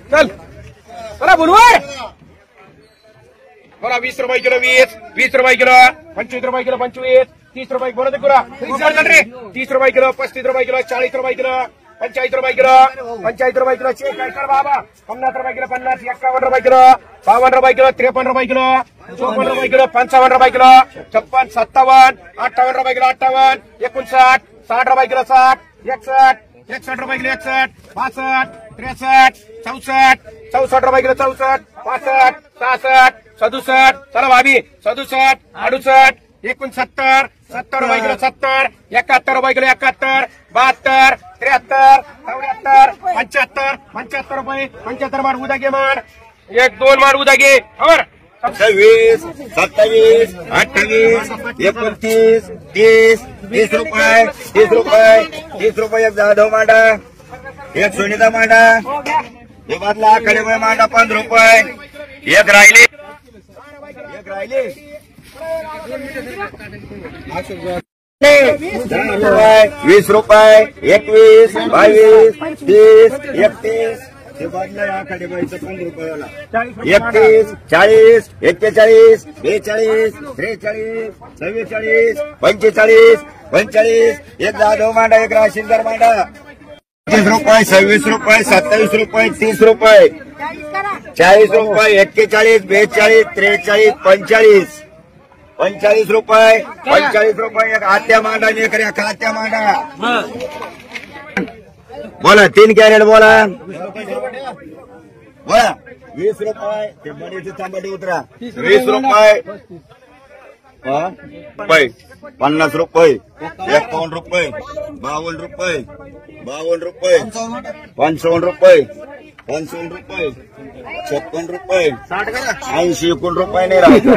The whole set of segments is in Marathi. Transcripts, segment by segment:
चल चला बोलवाय बोला 20 रुपये किलो 20 रुपये किलो 25 रुपये किलो 25 30 रुपये बोला ते कुरा 30 रुपये किलो 35 रुपये किलो 40 रुपये किलो 45 रुपये किलो 45 रुपये किलो चेक काय कर बाबा 50 रुपये किलो 50 51 रुपये किलो 52 रुपये किलो 53 रुपये किलो 54 रुपये किलो 55 रुपये किलो 56 57 58 रुपये किलो 58 59 60 रुपये किलो 60 61 61 रुपये किलो 61 62 63 64 64 रुपये किलो 64 65 66 67 चला भाभी 67 68 69 70 रुपये किलो 70 71 रुपये किलो 71 72 73 74 75 रुपये 75 मार उद्या घे मार 1 2 मार उद्या घे खबर 26 27 28 29 30 30 रुपये 30 रुपये 30 रुपये एक जाधव मांडा एक सोनीचा मांडा एक बादला आकडे मांडा 5 रुपये एक राहिले 20 रुपये 21 22 30 31 ते बादला आकडे 5 रुपयाला 31 40 41 42 43 44 45 45 एक जाधव मांडा एक राशीनदार मांडा 25 रुपये 26 रुपये 27 रुपये 30 रुपये 40 रुपये 41 42 43 45 रुपये 45 रुपये एक आत्या मांडा एक खात्या मांडा बोला 3 कॅरेट बोला 20 रुपये ते बडीचे तांबडी उतरा 20 रुपये 50 रुपये 51 रुपये 52 रुपये 52 रुपये 55 रुपये 55 रुपये 56 रुपये 80 61 रुपये नाही राहत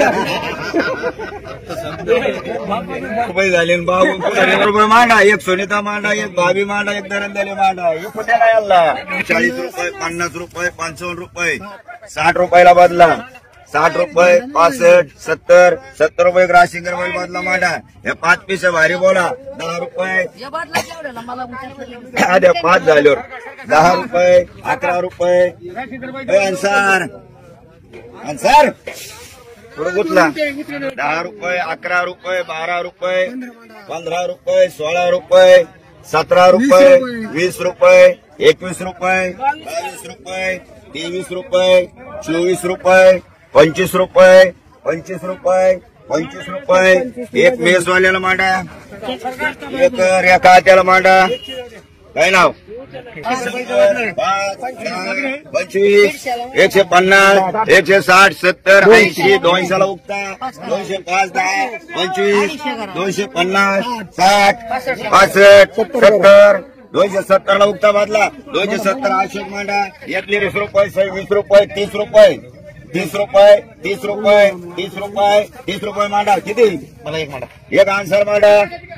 रुपये झाले 52 रुपये मांडा एक सोनीता मांडा एक भाभी मांडा एक दरंदाली मांडा एक कुठे नाही आला 40 रुपये 50 रुपये 55 रुपये 60 रुपयाला बदला 60 रुपये 65 70 रुपये राशीनगर बदला मांडा हे 5 पीस भारी बोला 10 रुपये अरे 5 झाल्यावर 10 रुपये 11 रुपये अन्सार थोडं गुतला 10 रुपये 11 रुपये 12 रुपये 15 रुपये 16 रुपये 17 रुपये 20 रुपये 21 रुपये 22 रुपये 23 रुपये 24 रुपये 25 रुपये 25 रुपये 25 रुपये एक मेसवाल्याला मांडा एक रेखा त्याला मांडा काय नाव 25 150 160 70 80 200 ला उगता 205 10 25 250 60 65 70 270 ला उगता बदला 270 अशोक मांडा 21 रुपये 26 रुपये 30 रुपये 30 रुपये 30 रुपये 30 रुपये 30 रुपये मांडा किती मला एक मांडा एक आन्सर मांडा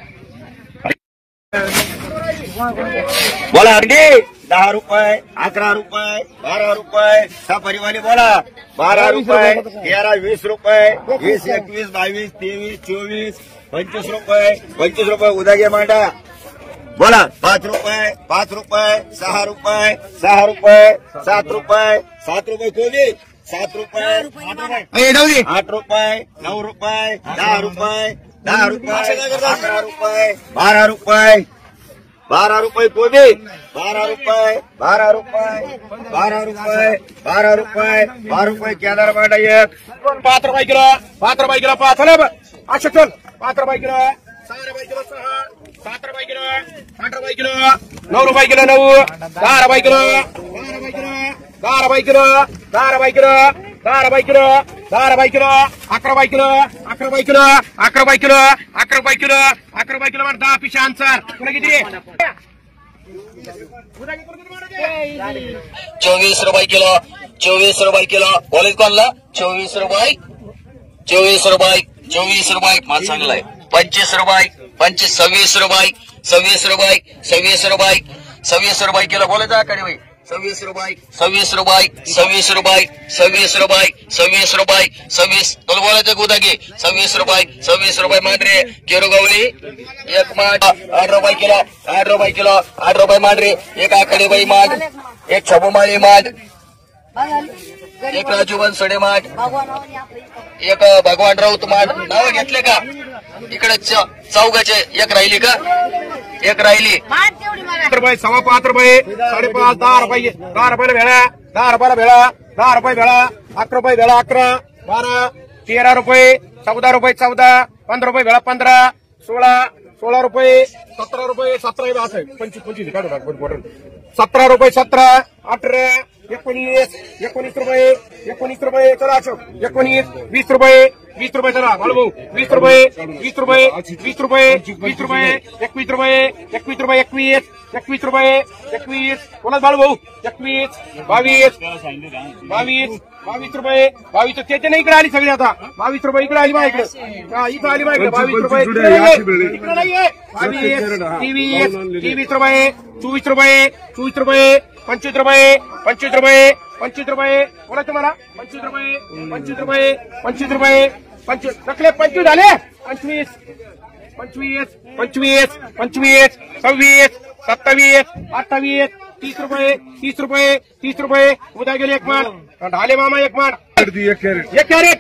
बोला अगदी 10 रुपये 11 रुपये 12 रुपये सपरीवाली बोला 12 रुपये 13 20 रुपये 20 21 22 23 24 25 रुपये 25 रुपये उद्या घे मांडा बोला 5 रुपये 5 रुपये 6 रुपये 6 रुपये 7 रुपये 7 रुपये कोणी 7 रुपये 8 रुपये 9 रुपये 10 रुपये 10 रुपये 11 रुपये 12 रुपये 12 रुपये कोणी 12 रुपये 12 रुपये 12 रुपये 12 रुपये 12 रुपये केदार मांडा एक 5 रुपये किलो 5 रुपये किलो 5 अशोक चल 5 रुपये किलो 6 रुपये किलो 6 7 रुपये किलो 8 रुपये किलो 9 रुपये किलो 9 10 रुपये किलो 10 रुपये किलो 10 रुपये किलो 10 रुपये किलो 10 रुपये किलो 10 रुपये किलो 11 रुपये किलो 11 रुपये किलो 11 रुपये किलो 11 रुपये किलो 10 पिशा आन्सर तुला किती 24 रुपये किलो 24 रुपये किलो कॉलेज कोणला 24 रुपये 24 रुपये 24 रुपये माल चांगला आहे 25 रुपये 26 रुपये 26 रुपये 26 रुपये 26 रुपये किलो बोलायचा कडे भाई 26 रुपये 26 रुपये 26 रुपये 26 रुपये 26 रुपये 26 तुला बोलायचं गुदा घे 26 रुपये मांडरे केरुगवली एक माठ 8 रुपये किलो 8 रुपये किलो 8 रुपये मांडरे एक आखडे बाई माठ एक छबुमाळी माठ एक राजू बनसोडे माठ एक भगवान राऊत माठ नाव घेतले का इकडे चौघाचे एक राहिली का एक राहिली रुपये 5.25 रुपये 5.5 10 रुपये 10 रुपयाला भेळा 10 रुपयाला भेळा 10 रुपये भेळा 11 रुपये भेळा 11 12 13 रुपये 14 रुपये 14 15 रुपये भेळा 15 16 रुपये 17 रुपये 17 असं 25 काढू टाक 17 रुपये 17 18 19 रुपये चला अशोक 20 रुपये चला भाऊ 20 रुपये 20 रुपये 21 रुपये 21 कोणाच बाळू भाऊ 21 22 रुपये 22 त्याच्या नाही इकडे आली सगळी आता 22 रुपये इकडे आली माझ्याकडे इथं आली माझ्याकडे 22 रुपये इकडे नाहीये 23 रुपये 24 रुपये 25 रुपये बोला तुम्हाला 25 रुपये 25 झाले 25 26 27 28 30 रुपये उद्या गेले एक माठ ढाले मामा एक माठ एक कॅरेट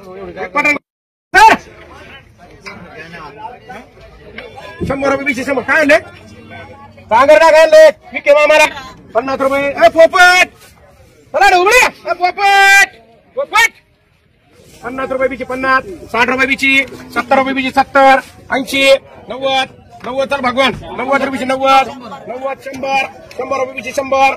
100 रुपये 100 काय आणले सांगर ना घालले मी केव्हा मारा 50 रुपये पोपट चला ढोबळे पोपट 50 रुपये बीची 50 60 रुपये बीची 70 रुपये बीची 70 80 90 तर भगवान 90 रुपये 90 100 रुपये बीची 100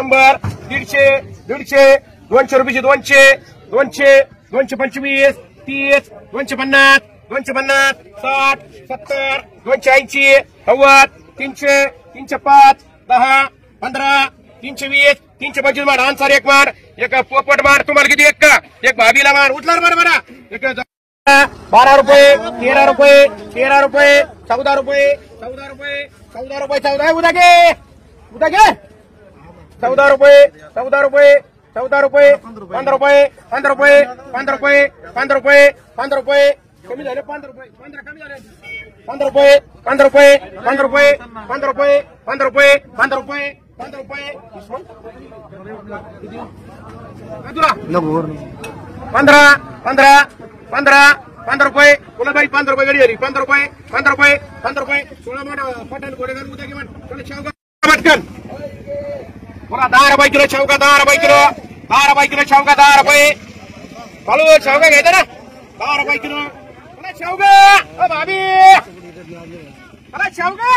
150 200 रुपये 200 225 30 250 60 70 280 90 300 305 10 15 320 325 मार आन्सर एक मार एक पोपट मार तुम्हाला किती एक का एक भाभीला मार उचला बरा एक 12 रुपये 13 रुपये 14 रुपये 14 उद्या घे 14 रुपये 15 रुपये 15 रुपये कमी झाले 5 रुपये 15 कमी झाले 15 रुपये बोला भाई 15 रुपये गाडी आली 15 रुपये 16 मोठा पटेल गोडेगाव उद्या घेऊन पटकन बोला 10 रुपये किलो शेवगा 10 रुपये किलो शेवगा 10 रुपये चालू शेवगा घ्यायचा ना 10 रुपये किलो शेवगा भाभी शेवगा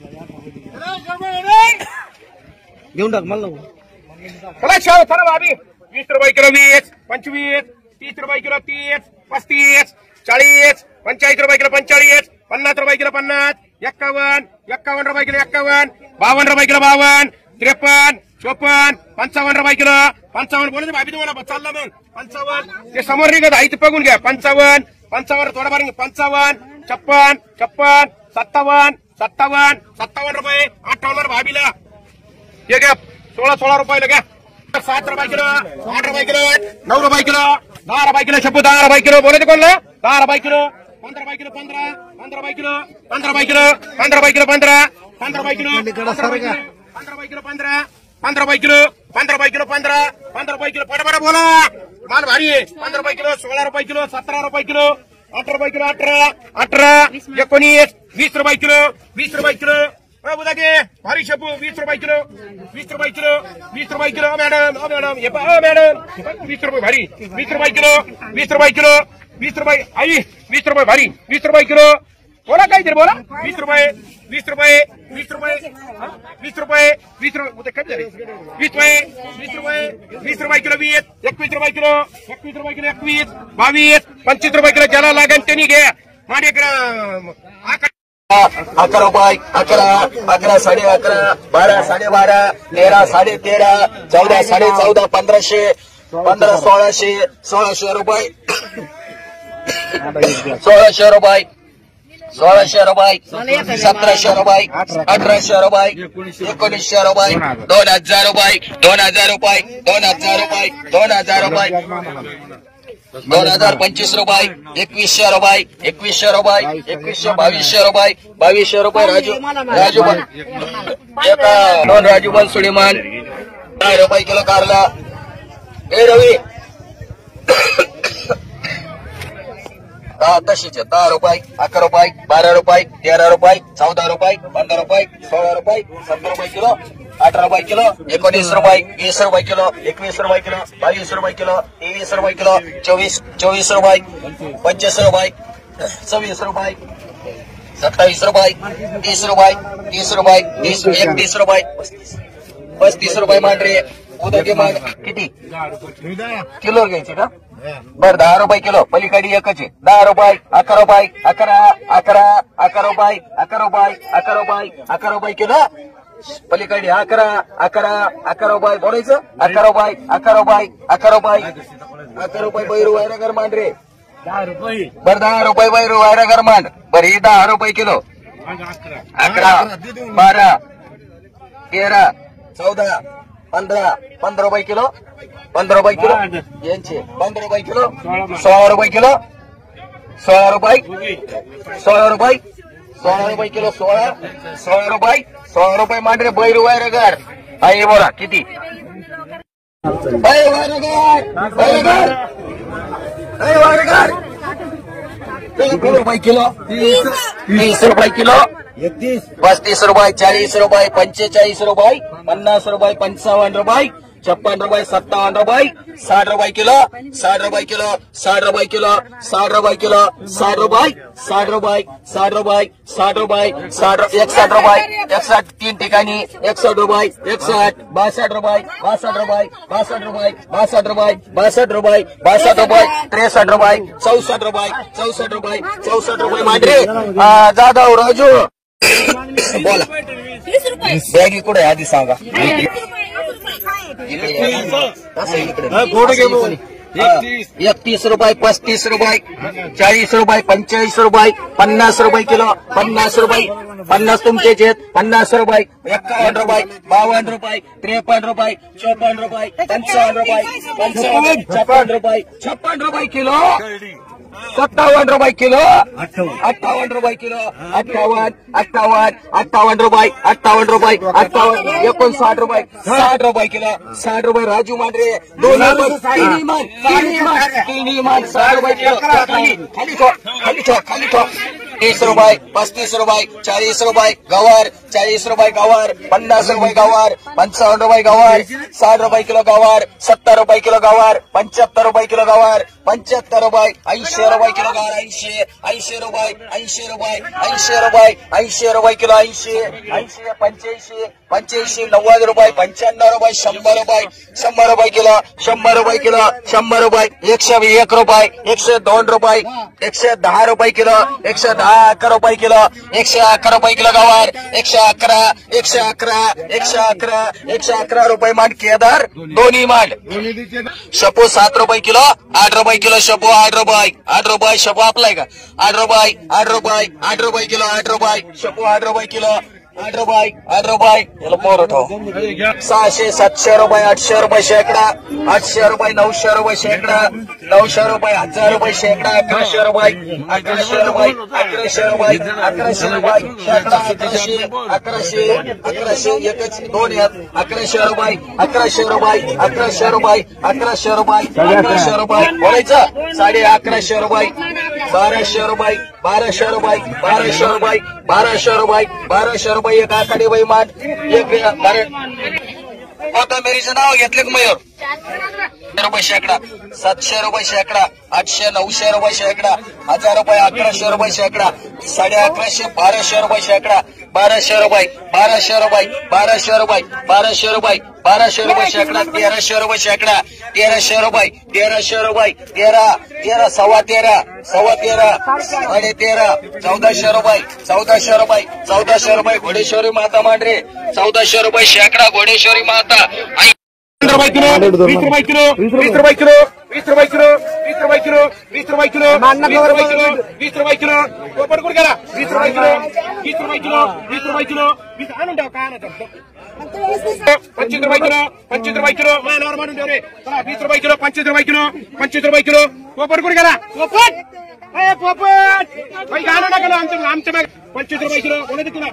घेऊन टाक मला चला शेव चला भाभी 20 रुपये किलो 20 25 30 रुपये किलो 30 35 40 45 रुपये किलो 45 50 रुपये किलो 50 51 रुपये किलो 51 52 रुपये किलो 52 53 54 55 रुपये किलो 55 बोलायचं भाभी तुम्हाला चालला मग 55 ते समोर निघत आहे ते बघून घ्या 55 थोडा बार 55 56 57 रुपये 58 भाभीला हे घ्या 16 रुपये घ्या 7 रुपये किलो 8 रुपये किलो 9 रुपये किलो 10 रुपये किलो शब्द 10 रुपये किलो बोलायचं कोणला 10 रुपये किलो 15 रुपये किलो 15 रुपये किलो 15 रुपये किलो 15 रुपये किलो 15 रुपये किलो 15 रुपये किलो 15 रुपये किलो 15 रुपये किलो पटापटा बोला माल भारी आहे 15 रुपये किलो 16 रुपये किलो 17 रुपये किलो 18 रुपये किलो 18 19 20 रुपये किलो 20 रुपये किलो बुधा के भारी शेपू 20 रुपये किलो 20 रुपये किलो मॅडम मॅडम 20 रुपये भारी 20 रुपये किलो 20 रुपये आई 20 रुपये भारी 20 रुपये किलो बोला काहीतरी बोला 20 रुपये उद्या कमी झाले 20 रुपये किलो 21 रुपये किलो 21 22 25 रुपये किलो ज्याला लागेल त्यांनी घ्या माझे 11 रुपये 11 साडे 11 12 साडे 12 13 साडे 13 14 साडे 14 15 1600 रुपये 1600 रुपये 1600 रुपये 1700 रुपये 1800 रुपये 1900 रुपये 2000 रुपये 2000 रुपये 2000 रुपये 2000 रुपये 2025 रुपये 2100 रुपये 2100 रुपये 2200 रुपये 2200 रुपये राजू दोन राजू बन सुलेमान 10 रुपये किलो कारला ए रवी तशीच 10 रुपये 11 रुपये 12 रुपये 13 रुपये 14 रुपये 15 रुपये 16 रुपये 17 रुपये किलो 18 रुपये किलो 19 रुपये 20 रुपये किलो 21 रुपये किलो 22 रुपये किलो 23 रुपये किलो 24 रुपये 25 रुपये 26 रुपये 27 रुपये 30 रुपये 30 रुपये 31 रुपये 35 रुपये मांडरे उद्या घे मान किती किलो घ्यायचे का बर 10 रुपये किलो पलीकडे एकच आहे 10 रुपये 11 रुपये 11 रुपये 11 रुपये किलो पलीकडे 11 रुपये बोलायचं 11 रुपये बैरू वायरागर मांड रे 10 रुपये बर 10 रुपये बैरू वायरागर मांड बर ही 10 रुपये किलो 11 12 13 14 15 रुपये किलो 15 रुपये किलो यांचे 15 रुपये किलो 16 रुपये किलो 16 रुपये 16 रुपये 16 रुपये किलो 16 रुपये मांडरे बैरू वायरगर आई बोला किती रुपये किलो 30 रुपये किलो 35 रुपये 40 रुपये 45 रुपये 50 रुपये 55 रुपये 56 रुपये 57 रुपये 60 रुपये किलो 60 रुपये किलो 60 रुपये किलो 60 रुपये किलो 60 रुपये 60 रुपये 60 रुपये 60 रुपये 61 रुपये 61 तीन ठिकाणी 61 रुपये 61 62 रुपये 62 रुपये 62 रुपये 62 रुपये 62 रुपये 62 रुपये 63 रुपये 64 रुपये 64 रुपये 64 रुपये मांडरे जाधव राजू बोला बॅगी कुठे आधी सांगा 31 रुपये 35 रुपये 40 रुपये 45 रुपये 50 रुपये किलो 50 रुपये 50 तुमचेच आहेत 50 रुपये 51 रुपये 52 रुपये 53 रुपये 54 रुपये 55 रुपये 56 रुपये 56 रुपये किलो 57 रुपये किलो 58 रुपये किलो 58 रुपये 58 रुपये 59 रुपये 60 रुपये किलो 60 रुपये राजू मांडरे दोन तीन मान 60 रुपये किलो खाली 30 रुपये 35 रुपये 40 रुपये गवार 40 रुपये गवार 50 रुपये गवार 55 रुपये गवार 60 रुपये किलो गवार 70 रुपये किलो गवार 75 रुपये किलो गवार 75 रुपये 80 रुपये किलो गवार 80 रुपये 80 रुपये 80 रुपये 80 रुपये किलो 80 85 90 रुपये 95 रुपये 100 रुपये 100 रुपये किलो 100 रुपये किलो 100 रुपये 101 रुपये 102 रुपये 110 रुपये किलो 110 रुपये किलो 111 रुपये किलो गवार 111 रुपये मांड केदार दोन्ही मांड शपो 7 रुपये किलो 8 रुपये किलो शपो 8 रुपये शपो आपलाय का 8 रुपये किलो 8 रुपये शपो 8 रुपये किलो 8 रुपये याला मोर उठव 600 700 रुपये 800 रुपये शेकडा 800 रुपये 900 रुपये शेकडा 900 रुपये 1000 रुपये शेकडा 1100 रुपये 1100 रुपये 1100 रुपये 1100 रुपये शेकडा 1100 एकच दोन यात 1100 रुपये 1100 रुपये 1100 रुपये 1100 रुपये 1100 रुपये बोलायचं 1150 रुपये 1200 रुपये 1200 रुपये 1200 रुपये 1200 रुपये 1200 रुपये एक आखाडी बैमान एक आता मेरीचं नाव घेतले मयूर रुपये शेकडा 700 रुपये शेकडा 800 900 रुपये शेकडा 1000 रुपये 1100 रुपये शेकडा 1150 1200 रुपये शेकडा 1200 रुपये 1200 रुपये 1200 रुपये 1200 रुपये 1200 रुपये शेकडा 1300 रुपये शेकडा 1300 रुपये 1300 रुपये 13 सव्वा 13 साडे 13 1400 रुपये 1400 रुपये घोडेश्वरी माता मांडरे 1400 रुपये शेकडा घोडेश्वरी माता 20 रुपये किलो 20 रुपये किलो 20 रुपये किलो 20 रुपये किलो 20 रुपये किलो 20 रुपये किलो 20 रुपये किलो पोपट कुठे गेला 20 रुपये किलो 20 रुपये किलो 20 रुपये किलो 20 आणून ठेव काय आणत 25 रुपये किलो 25 रुपये किलो मानावर मानून ठेव रे चला 20 रुपये किलो 25 रुपये किलो 25 रुपये किलो पोपट कुठे गेला पोपट भाई गाणं नका आमच्या 25 रुपये किलो कोणी किलो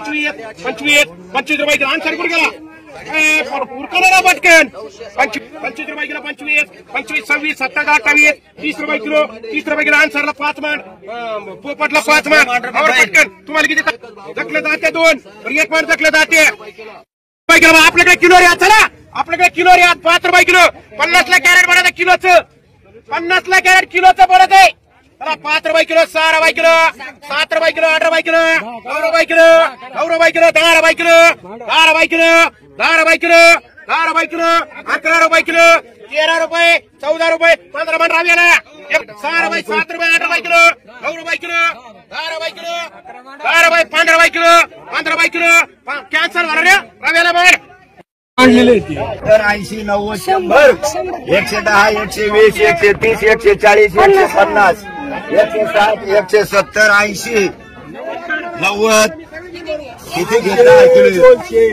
25 रुपये किलो आन्सर कुठे गेला उरकला पटकन 25 रुपये किलो 25 26 27 30 रुपये किलो 30 रुपये किलो आन्सरला 5 मान पोपटला 5 मान पटकन तुम्हाला किती जखलं जाते 2 1 मान जखलं जाते आपल्याकडे किलो रे चला आपल्याकडे किलो रे 5 रुपये किलो 50 ला कॅरेट बनत किलोचं 50 ला कॅरेट किलोचं बनत आहे 5 रुपये किलो 6 रुपये किलो 7 रुपये किलो 8 रुपये किलो 9 रुपये किलो 9 रुपये किलो 10 रुपये किलो 10 रुपये किलो 10 रुपये किलो 10 रुपये किलो 11 रुपये किलो 13 रुपये 14 रुपये 15 मन राव्याला 6 रुपये 7 रुपये 8 रुपये किलो 9 रुपये किलो 10 रुपये किलो 10 रुपये 15 रुपये किलो 15 रुपये किलो कॅन्सर झाला रे राव्याला बघ 80 90 100 110 120 130 140 150 160 170 80 90 किती घेतला किलो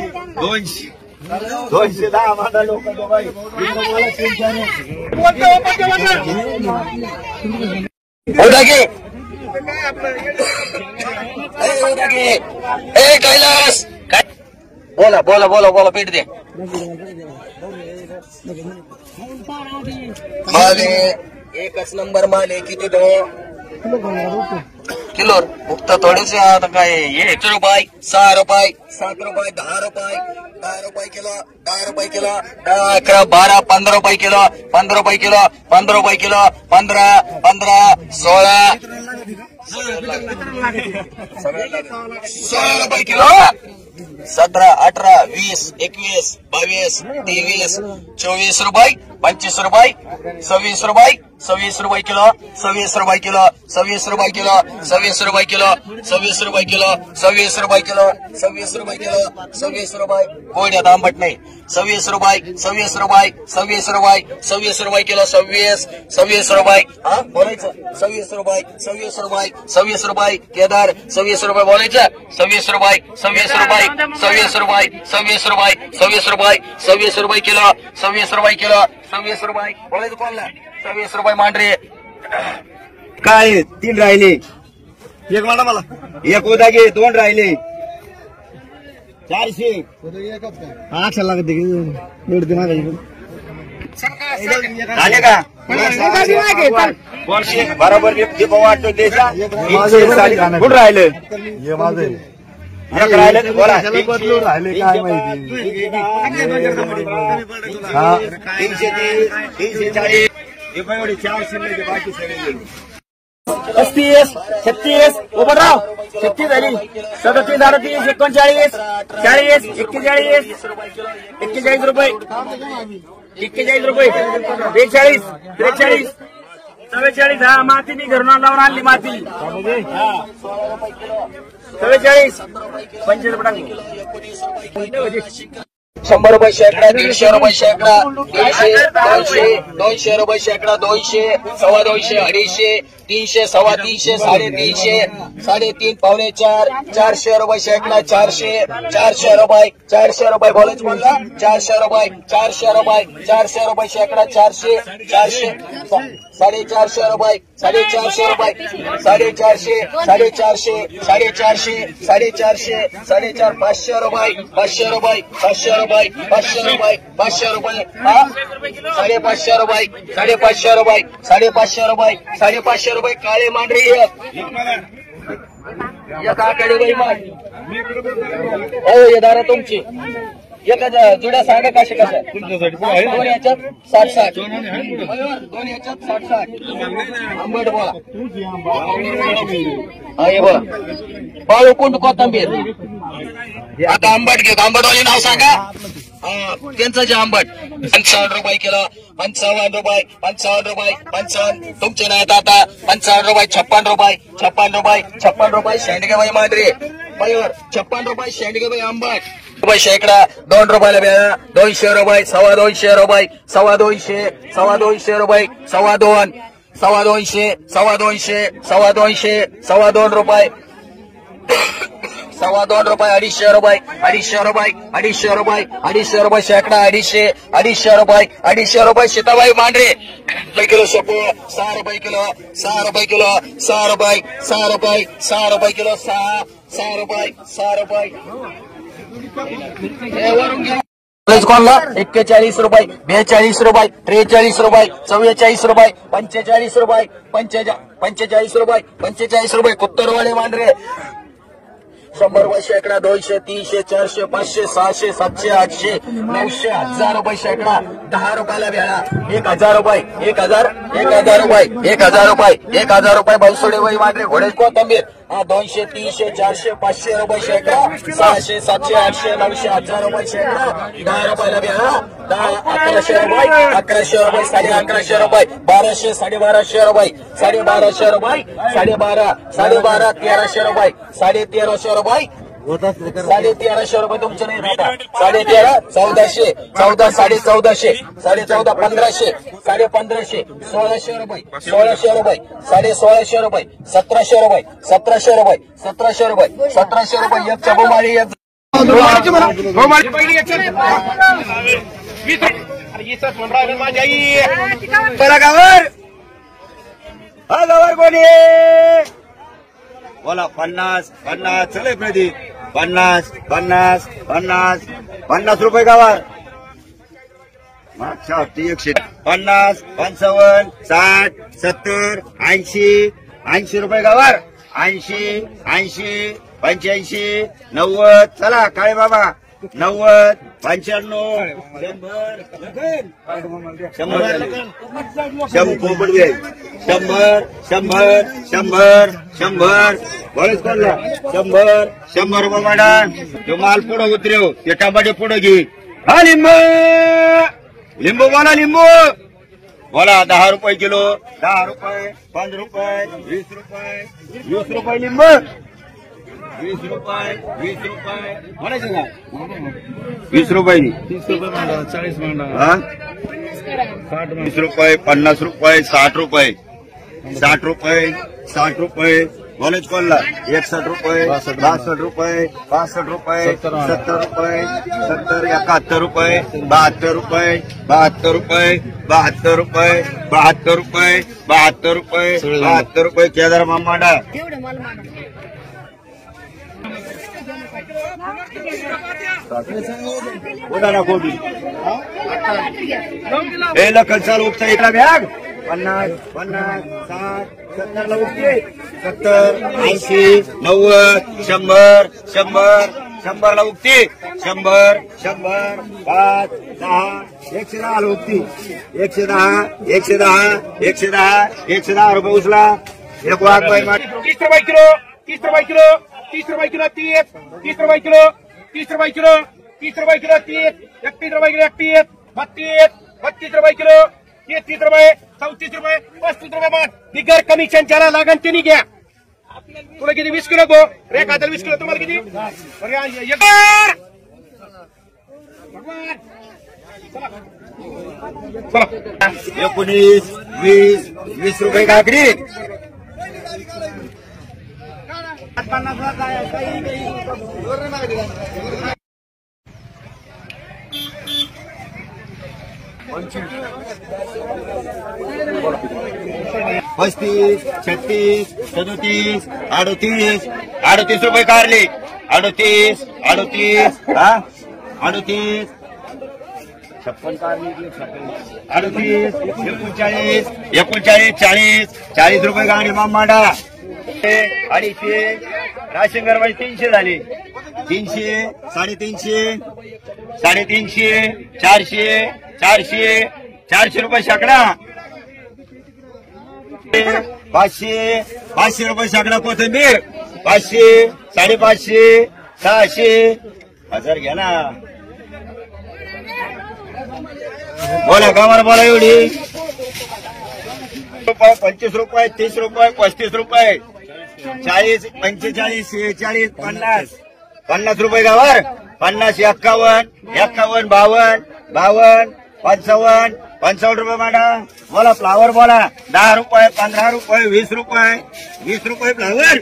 210 माझा लोक कैलास बोला बोला बोला बोला पेट दे माले एकच नंबर माले किती दो किलो फक्त थोडेसे आता काय 1 रुपये 6 रुपये 7 रुपये 10 रुपये 10 रुपये किलो 10 रुपये किलो 11 12 15 रुपये किलो 15 रुपये किलो 15 रुपये किलो 15 15 16 रुपये किलो 17 18 20 21 22 23 24 रुपये 25 रुपये 26 रुपये 26 रुपये किलो 26 रुपये किलो 26 रुपये किलो 26 रुपये किलो 26 रुपये किलो 26 रुपये किलो 26 रुपये किलो 26 रुपये कोड्यात आंबट नाही 26 रुपये 26 रुपये 26 रुपये 26 रुपये किलो 26 रुपये हा बोलायचं 26 रुपये 26 रुपये 26 रुपये केदार 26 रुपये बोलायचं 26 रुपये 26 रुपये 26 रुपये 26 रुपये 26 रुपये 26 रुपये किलो 26 रुपये किलो 26 रुपये बोलायचं कोणला 26 रुपये मांडरे काय 3 राहिले एक म्हणा मला एक उदागे 2 राहिले 400 8 लागत झाले का बरोबर वाटतो त्याच्या कुठं राहिलं एक राहिलं बोला बदलून राहिले काय माहिती 340 एवढे 400 बाकी सगळे 35 36 उभराव 36 झाली 37 38 39 40 41 41 रुपये 41 रुपये 42 43 44 हा माती मी घरून लावून आणली माती 44 25 रुपये 100 रुपये शेकडा 150 रुपये शेकडा 150 200 रुपये शेकडा 200 सव्वा 200 250 300 सव्वा 300 350 3.5 पावणे 4 400 रुपये शेकडा 400 रुपये बोलायचं म्हणला 400 रुपये 400 रुपये शेकडा 400 450 रुपये 450 रुपये 450 500 रुपये 500 रुपये हा 550 रुपये 550 रुपये काळे मांढरे काकडे बाई मान हो ये दारा तुमची एका जुड्या सांगा कशा कशा दोन याच्यात 60 दोन याच्यात 60 आंबट बोला हा हे बोला पाळू कुंड कोथंबीर आता आंबट घेऊ आंबटवाले नाव सांगा त्यांचं जे आंबट 55 रुपये किलो 55 रुपये 55 तुमचे नाहीत आता 55 रुपये 56 रुपये शेंडगे बाई मांडरे पायवर 56 रुपये शेंडगे आंबट रुपये शेकडा 2 रुपयाला बेळा 200 रुपये 250 रुपये 250 250 रुपये 2.5 2.5 2.5 2.5 रुपये 2.5 रुपये 250 रुपये 250 रुपये 250 रुपये 250 रुपये शेकडा 250 रुपये 250 रुपये सीताबाई मांढरे किलो शेपू 6 रुपये किलो 6 रुपये किलो 6 रुपये 6 रुपये 6 रुपये किलो 6 रुपये 6 रुपये कॉलला 41 रुपये 42 रुपये 43 रुपये 44 रुपये 45 रुपये 45 रुपये 45 रुपये कुत्तरवाले मांढरे 100 रुपये शेकडा 200 300 400 500 600 700 800 900 1000 रुपये शेकडा 10 रुपयाला भेळा 1000 रुपये 1000 रुपये 1000 रुपये 1000 रुपये बनसोडे वही मांढरे घोडे कोथंबीर 200 300 400 500 रुपये शेकडा 600 700 800 900 1000 रुपये शेकडा 10 रुपयाला भेळा 1100 रुपये 1100 रुपये 1150 रुपये 1200 1250 रुपये 1250 रुपये 12.5 12.5 1300 रुपये 1350 रुपये 1350 रुपये तुमचे नाही भेटा 13.5 1400 14 1450 14.5 1500 1550 1600 रुपये 1600 रुपये 1650 रुपये 1700 रुपये 1700 रुपये 1700 रुपये 1700 रुपये एक चबुमारी एक गावर कोणी बोला 50 50 चले प्रदीप 50 50 50 50 रुपये गावर मागच्या हप्ती 150 55 60 70 80 80 रुपये गावर 80 80 85 90 चला काळे बाबा 90 95 100 रुपये मॅडम जो माल पुढे उतरेव ते टमाटे पुढे घे हा लिंबू बोला लिंबू बोला 10 रुपये किलो 10 रुपये 5 रुपये 20 रुपये 20 रुपये लिंबू 20 रुपये 20 रुपये म्हणायचं का 20 रुपये 30 रुपये 40 मांडा 20 रुपये 50 रुपये 60 रुपये 60 रुपये 60 रुपये कॉलेज कॉलला 61 रुपये 62 रुपये 65 रुपये 70 रुपये 70 71 रुपये 72 रुपये 72 रुपये 72 रुपये 72 रुपये 72 रुपये 72 रुपये केदार मामाडा ना कोबी हे लखन चाल उपचा इकडा बॅग 50 50 60 70 ला उपते 70 80 90 100 100 ला उपते 100 100 5 10 110 ला उपते 110 110 110 110 रुपये उचला एक वाघ बाई 30 रुपये किलो 30 रुपये किलो 30 रुपये किलो 30 रुपये किलो 30 रुपये किलो 30 रुपये किलो 30 31 रुपये किलो 31 32 रुपये किलो 33 रुपये 34 रुपये 35 रुपये माठ बिगर कमिशन ज्याला लागन त्यांनी घ्या तुला किती 20 किलो गो रेखा 20 किलो तुम्हाला किती चला 19 20 20 रुपये काकडी 35 36 37 38 38 रुपये कारले 38 38 हा 38 56 कारले 38 39 39 40 रुपये गाडी मामाडा 250 राशन गरबाई 300 झाले 300 350 350 400 400 400 रुपये शेकडा 500 500 रुपये शेकडा कोथिंबीर 500 550 600 1000 घ्या ना बोला कामाला बोला एवढी 25 रुपये 30 रुपये 35 रुपये 40, 45, 46, 50, 50 रुपये गावर 50, 51, 52, 52, 55, 55 रुपये मांडा. बोला फ्लावर बोला. 10 रुपये, 15 रुपये, 20 रुपये, 20 रुपये फ्लावर,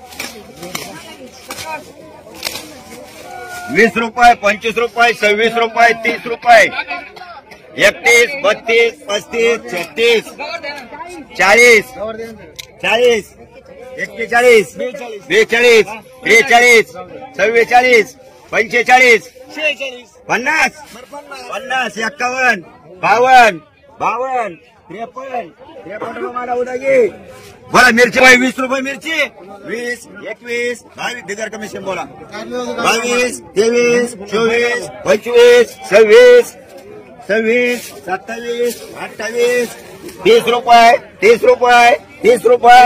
20 रुपये, 25 रुपये, 26 रुपये, 30 रुपये, 31, 32, 35, 36, 40, 40, 41, 42, 43, 44, 45, 50, 50, 51, 52, 52, 53, 53 रुपये उदागी. बोला मिरची भाई 20 रुपये मिरची. 20, 21, 22 दिगर कमिशन बोला. 22, 23, 24, 25, 26, 27, 28, 30 रुपये, 30 रुपये, 30 रुपये,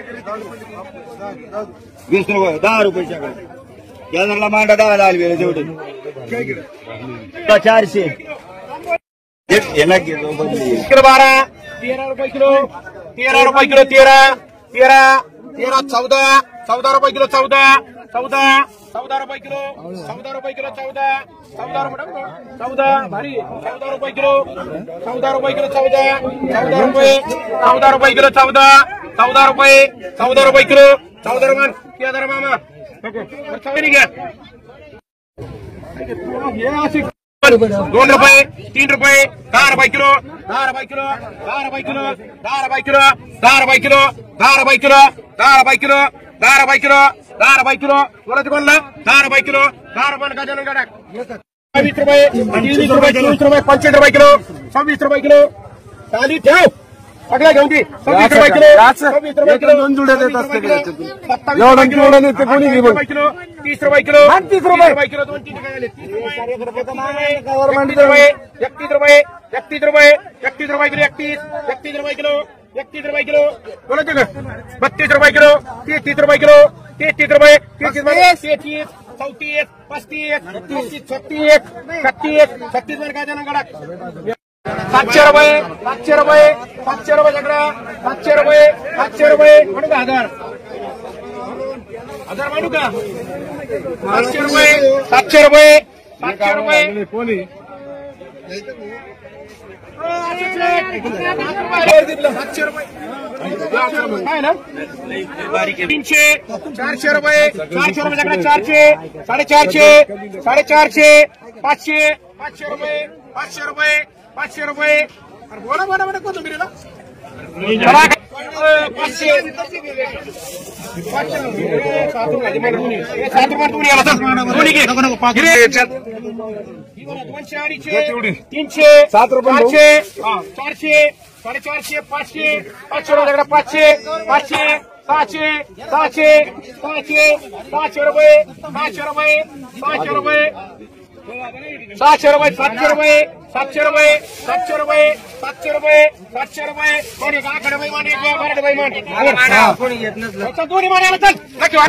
20 रुपये, 10 रुपये केंद्राला मांडा 10 झाली वेळ जेवढे 400 याला घेतो. 12, 13 रुपये किलो, 13 रुपये किलो, 13, 14 रुपये किलो, 14 रुपये किलो, 14 रुपये किलो, 14 भारी 14 रुपये किलो, 14 रुपये किलो, 14 रुपये, 14 रुपये किलो, 14 रुपये, 14 रुपये किलो, 14 रुपये केदार मामा. 2 रुपये, 3 रुपये, 10 रुपये किलो, 10 रुपये किलो, 10 रुपये किलो, 10 रुपये किलो, 10 रुपये किलो, 10 रुपये किलो, 10 रुपये किलो, 10 रुपये किलो, 10 रुपये किलो, बोला कोणला 10 रुपये किलो, 10 रुपये का जनून काढा. 20 रुपये, 23 रुपये, 24 रुपये, 25 रुपये किलो, 26 रुपये किलो, चाली ठेव सगळ्या घेऊन दे. 26 रुपये किलो, 26 रुपये किलो, 2 जुड्या देत असते 27 रुपये किलो, 30 रुपये किलो, 30 रुपये किलो, 30 रुपये किलो, 2 3 काय झाले 30 रुपये, 31 रुपये, 31 रुपये, 31 रुपये, 31 रुपये किलो, 31 रुपये किलो, 31 रुपये किलो, बोला का 32 रुपये किलो, 33 रुपये किलो, 33 रुपये, 33 रुपये, 33, 34, 35, 36, 36, 36 वर काय जाणार गडा. 700 रुपये, 700 रुपये, 700 रुपये सगळा 700 रुपये, 700 रुपये म्हणू का 1000 म्हणू का 700 रुपये, 700 रुपये, 700 रुपये कोणी 700 रुपये काय ना 300, 400 रुपये, 400 रुपये सगळं 400, 450, 450, 500, 500 रुपये, 500 रुपये, 500 रुपये. अरे बोला बोला बोला कोण तुम्ही 500, 7 रुपये तुम्ही याला 200, 300, 7 रुपये 400, 450, 500, 500 रुपये 500, 500, 600, 600, 600, 500 रुपये, 500 रुपये, 500 रुपये, 600 रुपये, 700 रुपये, 700 रुपये, 700 रुपये, 700 रुपये, 700 रुपये, कोणी आकडे बाई मान, एक बाई मान, कोणी येत नसलं दोन्ही मान आला चल.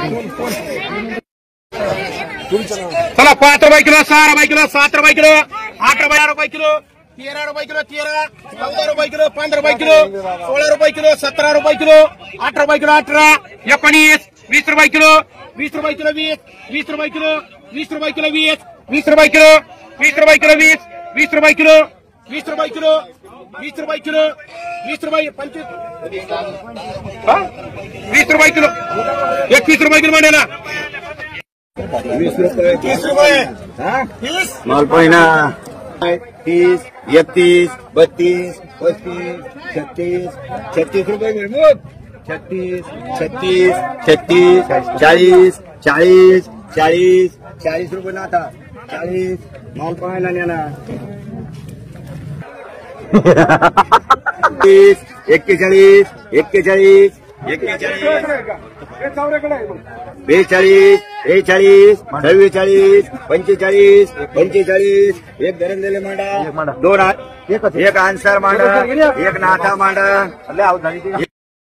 चला 5 रुपये किलो, 6 रुपये किलो, 7 रुपये किलो, 8 रुपये किलो, 13 रुपये किलो, 13, 14 रुपये किलो, 15 रुपये किलो, 16 रुपये किलो, 17 रुपये किलो, 8 रुपये किलो, 18, 19, 20 रुपये किलो, 20 रुपये किलो, 20 रुपये किलो, 20 रुपये किलो, 20 रुपये किलो, 20 रुपये किलो, 20 रुपये किलो, 20 रुपये किलो, 20 रुपये किलो, 20 रुपये 25, 20 रुपये किलो, 21 रुपये किलो म्हणे ना 20 रुपये, 30 रुपये, 30 माल पहिना 30, 31, 32, 35, 36, 36 रुपये महमूद 36, 36, 36, 40, 40, 40, 40 रुपये नाथा 40 माल पाहायला नेला 41, 41, 41, 42, 42, 43, 44, 45, 45, एक धरण दिले मांडा 2 एक आन्सर मांडा 1 नाथा मांडा